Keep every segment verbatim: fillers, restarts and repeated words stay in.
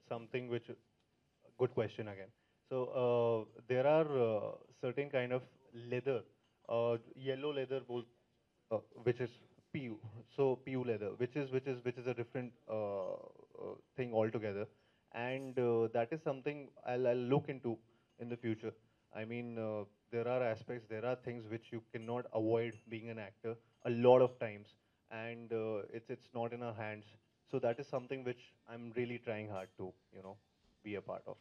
something which, good question again. So uh, there are uh, certain kind of leather, uh, yellow leather, bol- uh, which is P U. So P U leather, which is which is which is a different uh, uh, thing altogether, and uh, that is something I'll, I'll look into in the future. I mean, uh, there are aspects, there are things which you cannot avoid being an actor a lot of times, and uh, it's it's not in our hands. So that is something which I'm really trying hard to, you know, be a part of.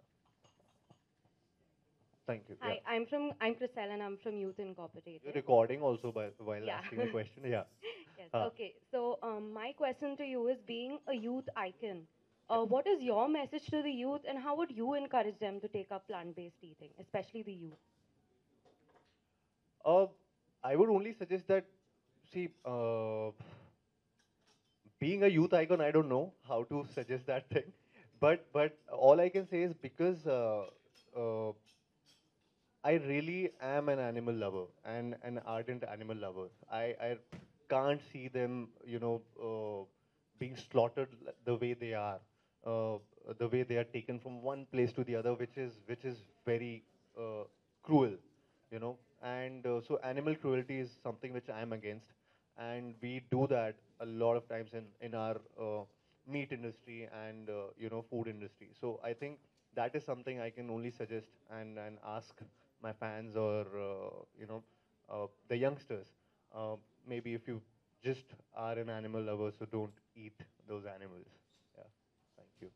Thank you. Yeah. Hi, I'm from I'm Chriselle and I'm from Youth You're Incorporated. recording also by while Yeah. asking a question. Yeah. Yes. Huh. Okay. So um, my question to you is, being a youth icon, Yeah. uh, what is your message to the youth, and how would you encourage them to take up plant-based eating, especially the youth? Uh, I would only suggest that, see, uh, being a youth icon, I don't know how to suggest that thing, but but all I can say is because uh, uh, I really am an animal lover and an ardent animal lover. I, I can't see them, you know, uh, being slaughtered l- the way they are, uh, the way they are taken from one place to the other, which is which is very uh, cruel, you know. And uh, so animal cruelty is something which I am against, and we do that a lot of times in in our uh, meat industry and uh, you know food industry. So I think that is something I can only suggest and and ask my fans or uh, you know uh, the youngsters. Uh, maybe if you just are an animal lover, so don't eat those animals. Yeah, thank you.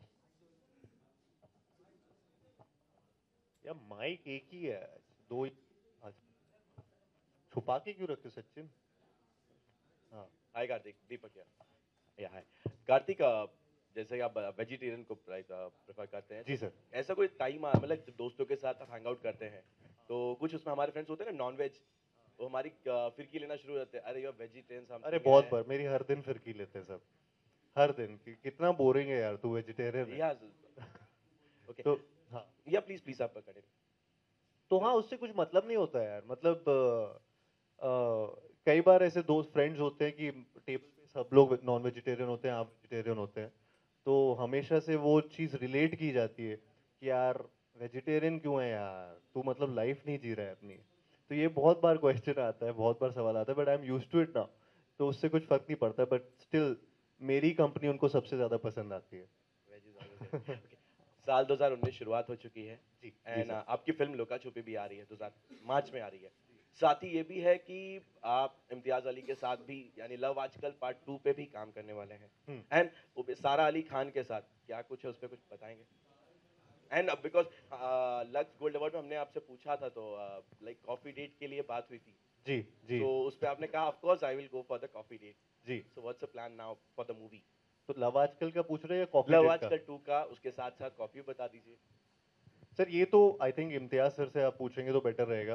या mic एक ही है, दो ही- अच्छा, छुपा के क्यों रखे हो, सचिन? हाँ हाय कार्तिक, दीपक यार। या हाय कार्तिक, अ, जैसे कि आप वेजिटेरियन को प्रेफर करते हैं, जी तो सर। ऐसा कोई टाइम मतलब जब दोस्तों के साथ आप हैंग आउट करते हैं, तो कुछ उसमें हमारे फ्रेंड्स होते हैं ना नॉन वेज, वो हमारी अ, फिरकी लेना शुरू हो जाते हैं, अरे यार वेजिटेरियन अरे समथिंग बहुत है। बार मेरी हर दिन फिरकी लेते हैं सब, हर दिन कि, कितना बोरिंग है यार, तू वेजिटेरियन है। या ओके, तो हाँ, या प्लीज प्लीज आप कंटिन्यू। तो हाँ उससे कुछ मतलब नहीं होता यार, मतलब अ, अ, कई बार ऐसे दोस्त फ्रेंड्स होते हैं कि टेबल पे सब लोग नॉन वेजिटेरियन होते हैं, आप वेजिटेरियन होते हैं, तो हमेशा से वो चीज़ रिलेट की जाती है कि यार वेजिटेरियन क्यों है यार, तू मतलब लाइफ नहीं जी रहा है अपनी। तो ये बहुत बार क्वेश्चन आता है, बहुत बार सवाल आता है, but I am use to it now, तो उससे कुछ फर्क नहीं पड़ता, बट स्टिल मेरी कंपनी उनको सबसे ज़्यादा पसंद आती है। Veg is always okay. साल दो हज़ार उन्नीस शुरुआत हो चुकी है, जी जी एंड सर। आपकी फिल्म लुका छुपी भी आ रही है, दो हज़ार मार्च में आ रही है। साथ ही ये भी है कि आप इम्तियाज अली के साथ भी यानी लव आजकल पार्ट टू पे भी काम करने वाले हैं, हम्म। एंड वो भी सारा अली खान के साथ, क्या कुछ है उस पर कुछ बताएंगे? And because Lux gold award में हमने आपसे पूछा था, तो लाइक कॉफी डेट के लिए बात हुई थी, जी जी तो उस पे आपने कहा of course I will go for the coffee date. जी। So what's the plan now for the movie? तो लव आजकल का पूछ रहे हैं या कॉफी लव डेट का? आजकल टू का, उसके साथ साथ कॉफी बता दीजिए। सर ये तो आई थिंक इम्तियाज सर से आप पूछेंगे तो बेटर रहेगा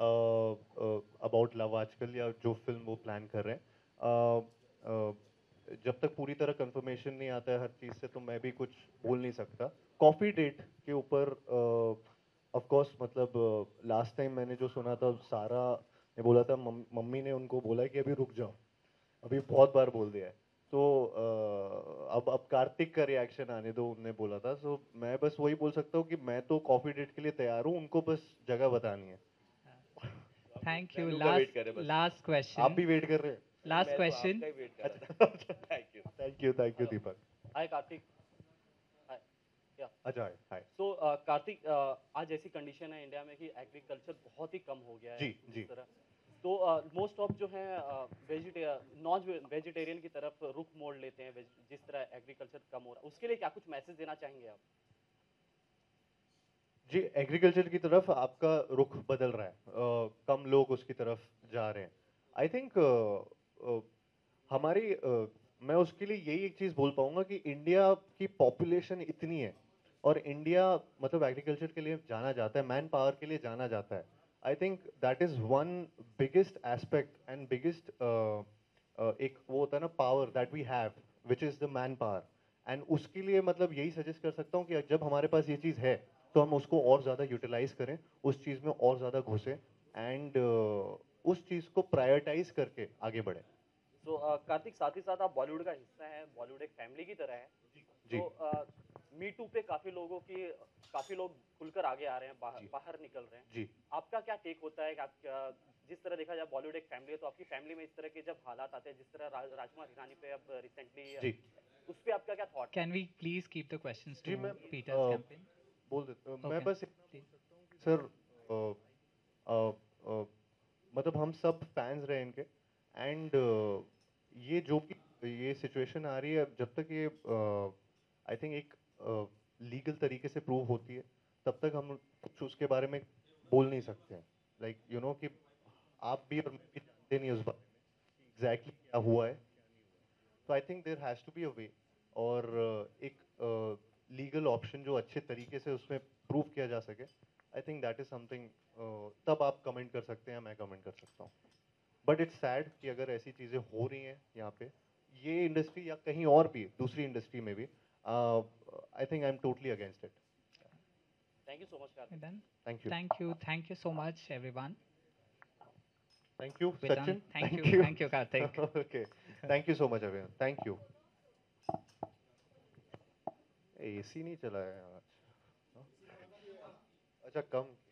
अबाउट लव आजकल, या जो फिल्म वो प्लान कर रहे हैं। अ, अ, जब तक पूरी तरह कंफर्मेशन नहीं आता है हर चीज़ से, तो मैं भी कुछ बोल नहीं सकता। कॉफ़ी डेट के ऊपर ऑफ कोर्स, मतलब लास्ट टाइम मैंने जो सुना था, सारा ने बोला था, मम, मम्मी ने उनको बोला है कि अभी रुक जाओ, अभी बहुत बार बोल दिया है। तो अ, अब अब कार्तिक का रिएक्शन आने दो, उनने बोला था, सो मैं बस वही बोल सकता हूँ कि मैं तो कॉफी डेट के लिए तैयार हूँ, उनको बस जगह बतानी है। तो आप लोग Thank you. मेनू का Last वेट करें बस। last आप question. भी वेट कर रहे हैं? अरे Last मैं तो question. आपका ही वेट कर रहा था। अच्छा। Thank you. Thank you, thank you hello Deepak. Hi Kartik hi या अच्छा है, हाय। सो कार्तिक आज ऐसी कंडीशन है इंडिया में कि एग्रीकल्चर बहुत ही कम हो गया है जी जी। जिस तरह तो मोस्ट ऑफ जो है वेजिटे नॉन वेजिटेरियन की तरफ रुख मोड़ लेते हैं veg- जिस तरह एग्रीकल्चर कम हो रहा है उसके लिए क्या कुछ मैसेज देना चाहेंगे आप? जी, एग्रीकल्चर की तरफ आपका रुख बदल रहा है, अ, कम लोग उसकी तरफ जा रहे हैं। आई थिंक हमारी अ, मैं उसके लिए यही एक चीज़ बोल पाऊंगा कि इंडिया की पॉपुलेशन इतनी है, और इंडिया मतलब एग्रीकल्चर के लिए जाना जाता है, मैन पावर के लिए जाना जाता है। I think that is one biggest aspect and biggest एक वो होता है ना, power that we have, which is the manpower. एंड उसके लिए मतलब यही सजेस्ट कर सकता हूँ कि जब हमारे पास ये चीज़ है, तो हम उसको और ज़्यादा यूटिलाइज करें, उस चीज़ में और ज़्यादा घुसें, एंड उस चीज़ को प्रायोरिटाइज करके आगे बढ़ें। सो कार्तिक साथ ही साथ आप बॉलीवुड का हिस्सा हैं, बॉलीवुड एक फैमिली की तरह है। जी तो मी टू पे काफी लोगों की काफी लोग खुलकर आगे आ रहे हैं, बाहर जी। बाहर निकल रहे हैं। जी। आपका क्या टेक होता है कि आप क्या- जिस तरह देखा जाए बॉलीवुड एक फैमिली है, तो आपकी फैमिली में इस तरह के जब हालात आते हैं, जिस तरह रा, राजकुमार हिरानी पे अब रिसेंटली जी। उस पे आपका क्या थॉट है? Can we please keep the questions ji to मैं Peter's अ, campaign? बोल देता हूँ मैं Okay. बस इतना बोल Please. सकता हूँ कि सर अ, अ, अ, मतलब हम सब फैंस रहे इनके एंड ये जो भी ये सिचुएशन आ रही है जब तक ये आई थिंक एक लीगल तरीके से प्रूव होती है तब तक हम कुछ उसके बारे में बोल नहीं सकते हैं लाइक यू नो कि आप भी और मैं भी जानते नहीं उस बारे में एग्जैक्टली क्या हुआ है तो I think there has to be a way और uh, एक लीगल uh, ऑप्शन जो अच्छे तरीके से उसमें प्रूव किया जा सके I think that is something तब आप कमेंट कर सकते हैं मैं कमेंट कर सकता हूँ बट इट्स सैड कि अगर ऐसी चीज़ें हो रही हैं यहाँ पे ये इंडस्ट्री या कहीं और भी दूसरी इंडस्ट्री में भी I think I am totally against it thank you so much Kartik. Then, thank you thank you, thank you so much, everyone. Thank you We're done. Sachin Thank you, thank you thank you, Kartik. Okay thank you so much Abhiyan thank you AC नहीं चला है आज हाँ? अच्छा कम